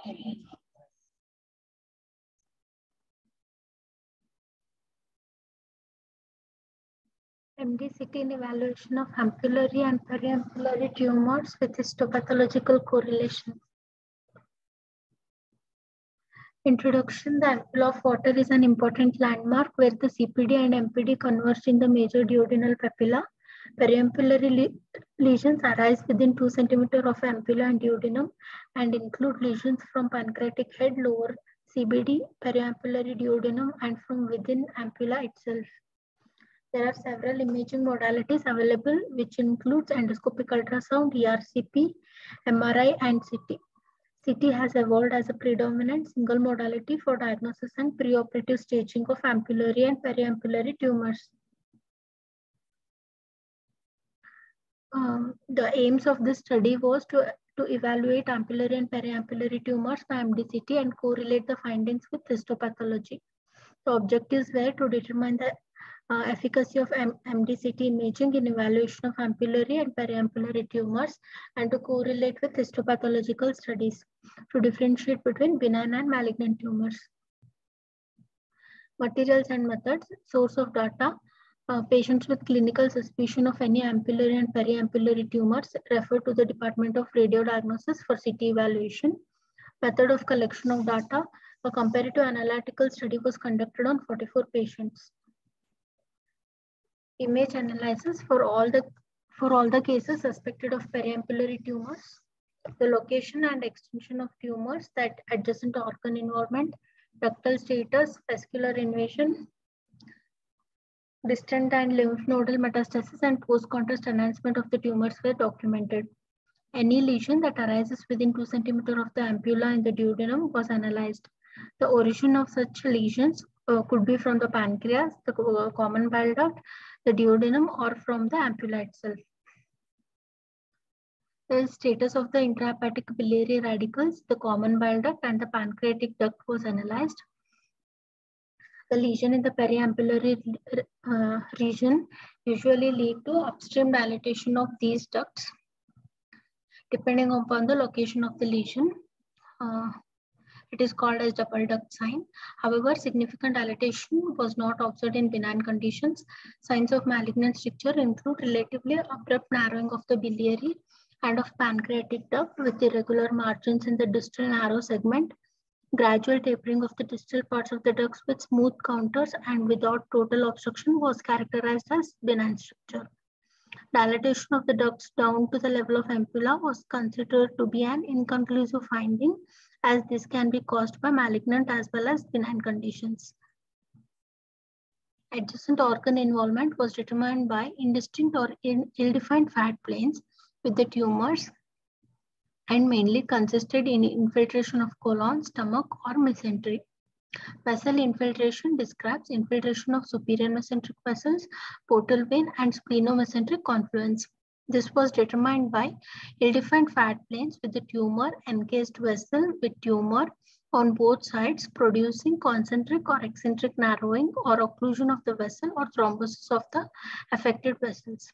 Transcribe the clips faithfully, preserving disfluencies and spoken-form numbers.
M D C T in evaluation of ampullary and periampullary tumors with histopathological correlation. Introduction. The ampulla of water is an important landmark where the C P D and M P D converge in the major duodenal papilla. Periampullary le lesions arise within two centimeters of ampulla and duodenum and include lesions from pancreatic head, lower C B D, periampullary duodenum, and from within ampulla itself. There are several imaging modalities available, which includes endoscopic ultrasound, E R C P, M R I, and C T. C T has evolved as a predominant single modality for diagnosis and preoperative staging of ampullary and periampullary tumors. Um, the aims of this study was to, to evaluate ampullary and periampullary tumors by M D C T and correlate the findings with histopathology. The objectives were to determine the uh, efficacy of M MDCT imaging in evaluation of ampullary and periampullary tumors and to correlate with histopathological studies to differentiate between benign and malignant tumors. Materials and methods. Source of data. Uh, patients with clinical suspicion of any ampullary and periampullary tumors refer to the Department of Radiodiagnosis for C T evaluation. Method of collection of data. A comparative analytical study was conducted on forty-four patients. Image analysis for all the for all the cases suspected of periampullary tumors. The location and extension of tumors, that adjacent organ involvement, ductal status, vascular invasion, distant and lymph nodal metastasis, and post-contrast enhancement of the tumors were documented. Any lesion that arises within two centimeters of the ampulla in the duodenum was analyzed. The origin of such lesions uh, could be from the pancreas, the uh, common bile duct, the duodenum, or from the ampulla itself. The status of the intrahepatic biliary radicals, the common bile duct, and the pancreatic duct was analyzed. The lesion in the periampullary uh, region usually lead to upstream dilatation of these ducts, depending upon the location of the lesion. Uh, It is called as double duct sign. However, significant dilatation was not observed in benign conditions. Signs of malignant stricture include relatively abrupt narrowing of the biliary and of pancreatic duct with irregular margins in the distal narrow segment. Gradual tapering of the distal parts of the ducts with smooth counters and without total obstruction was characterized as benign stricture. Dilatation of the ducts down to the level of ampulla was considered to be an inconclusive finding, as this can be caused by malignant as well as benign conditions. Adjacent organ involvement was determined by indistinct or ill-defined fat planes with the tumors and mainly consisted in infiltration of colon, stomach, or mesentery. Vessel infiltration describes infiltration of superior mesenteric vessels, portal vein, and splenomesenteric confluence. This was determined by ill-defined fat planes with the tumor encased vessel with tumor on both sides, producing concentric or eccentric narrowing or occlusion of the vessel or thrombosis of the affected vessels.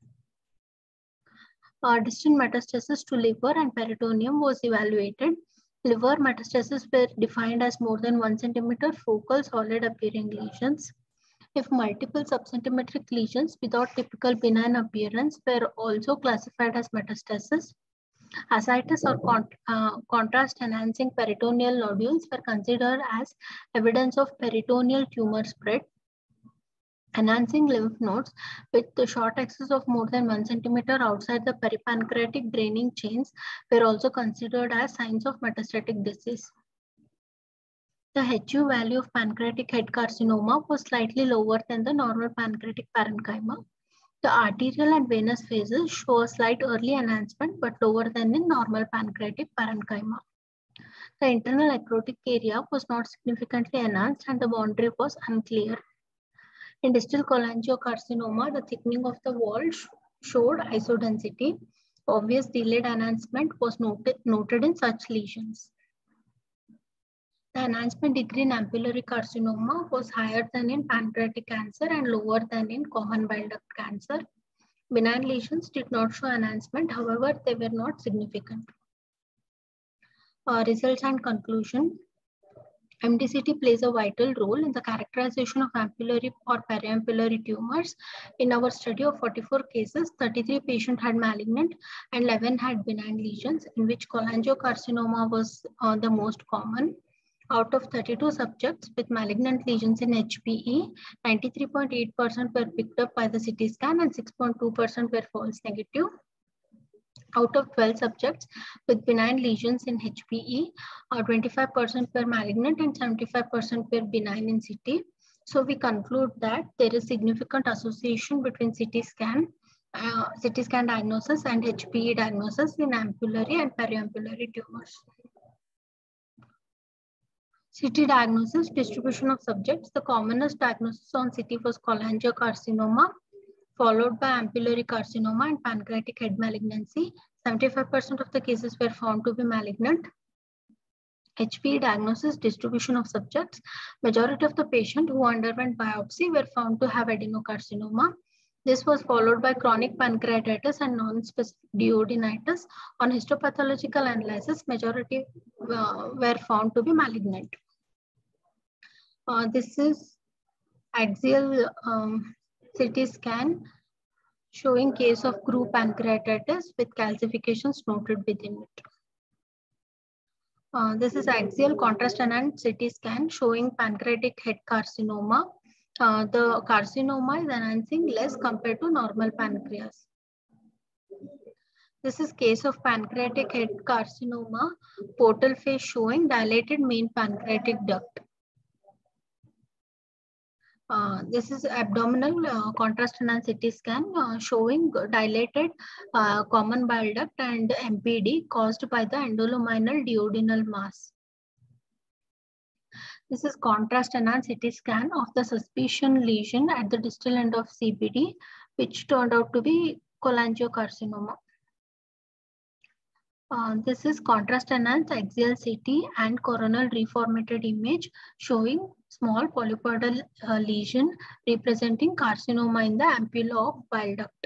Uh, distant metastasis to liver and peritoneum was evaluated. Liver metastases were defined as more than one centimeter focal solid appearing lesions. If multiple subcentimetric lesions without typical benign appearance were also classified as metastasis, ascites or con uh, contrast enhancing peritoneal nodules were considered as evidence of peritoneal tumor spread. Enhancing lymph nodes with the short axis of more than one centimeter outside the peripancreatic draining chains were also considered as signs of metastatic disease. The H U value of pancreatic head carcinoma was slightly lower than the normal pancreatic parenchyma. The arterial and venous phases show a slight early enhancement but lower than in normal pancreatic parenchyma. The internal necrotic area was not significantly enhanced and the boundary was unclear. In distal cholangiocarcinoma, the thickening of the wall sh showed isodensity. Obvious delayed enhancement was noted, noted in such lesions. The enhancement degree in ampullary carcinoma was higher than in pancreatic cancer and lower than in common bile duct cancer. Benign lesions did not show enhancement, however, they were not significant. Uh, results and conclusion. M D C T plays a vital role in the characterization of ampullary or periampullary tumors. In our study of forty-four cases, thirty-three patients had malignant and eleven had benign lesions, in which cholangiocarcinoma was uh, the most common. Out of thirty-two subjects with malignant lesions in H P E, ninety-three point eight percent were picked up by the C T scan and six point two percent were false negative. Out of twelve subjects with benign lesions in H P E, uh, twenty-five percent were malignant and seventy-five percent were benign in C T. So we conclude that there is significant association between C T scan, uh, C T scan diagnosis and H P E diagnosis in ampullary and periampullary tumors. C T diagnosis, distribution of subjects. The commonest diagnosis on C T was cholangiocarcinoma, followed by ampullary carcinoma and pancreatic head malignancy. seventy-five percent of the cases were found to be malignant. H P E diagnosis, distribution of subjects. Majority of the patients who underwent biopsy were found to have adenocarcinoma. This was followed by chronic pancreatitis and non-specific duodenitis. On histopathological analysis, majority uh, were found to be malignant. Uh, this is axial um, C T scan showing case of group pancreatitis with calcifications noted within it. Uh, this is axial contrast enhanced C T scan showing pancreatic head carcinoma. Uh, the carcinoma is enhancing less compared to normal pancreas. This is case of pancreatic head carcinoma, portal face showing dilated main pancreatic duct. Uh, this is abdominal uh, contrast enhanced C T scan uh, showing dilated uh, common bile duct and M P D caused by the endoluminal duodenal mass. This is contrast enhanced C T scan of the suspicion lesion at the distal end of C B D, which turned out to be cholangiocarcinoma. Uh, this is contrast enhanced axial C T and coronal reformatted image showing small polypoidal uh, lesion representing carcinoma in the ampulla of bile duct.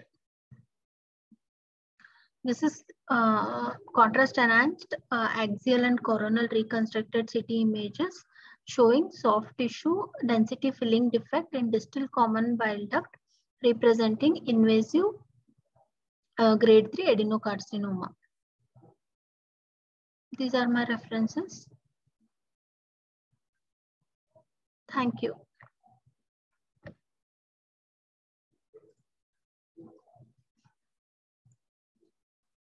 This is uh, contrast enhanced uh, axial and coronal reconstructed C T images showing soft tissue density filling defect in distal common bile duct representing invasive uh, grade three adenocarcinoma. These are my references. Thank you.